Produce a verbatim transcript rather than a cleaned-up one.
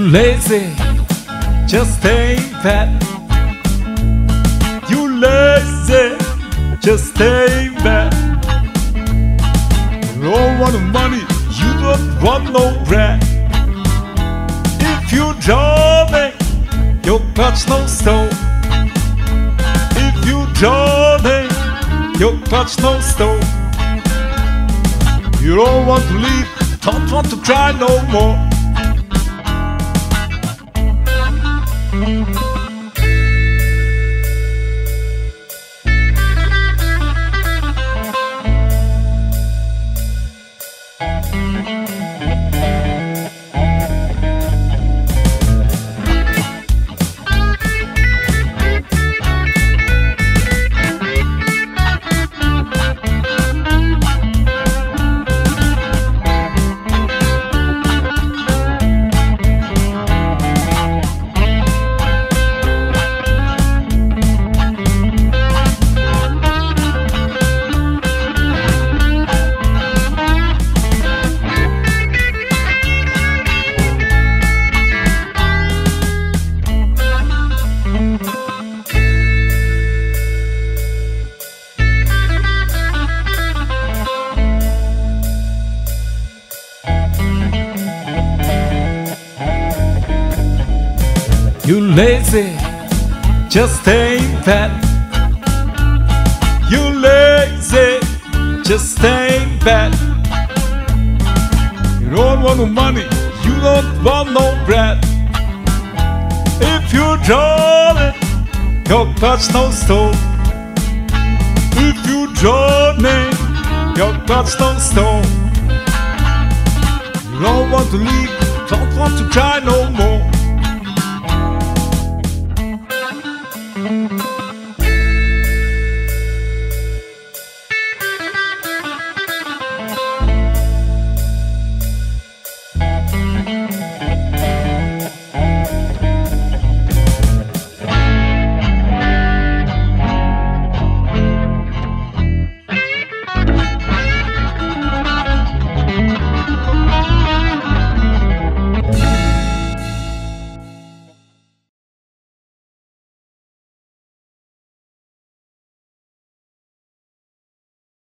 lazy, just stay in bed. You lazy, just stay in bed. You don't want money, you don't want no bread. If you drowning, you touch no stone. If you drowning, you touch no stone. You don't want to leave, don't want to cry no more. You lazy, just stay in bed. You lazy, just stay in bed. You don't want no money, you don't want no bread. If you draw it, you'll touch no stone. If you draw it, you'll touch no stone. You don't want to leave, don't want to cry no more.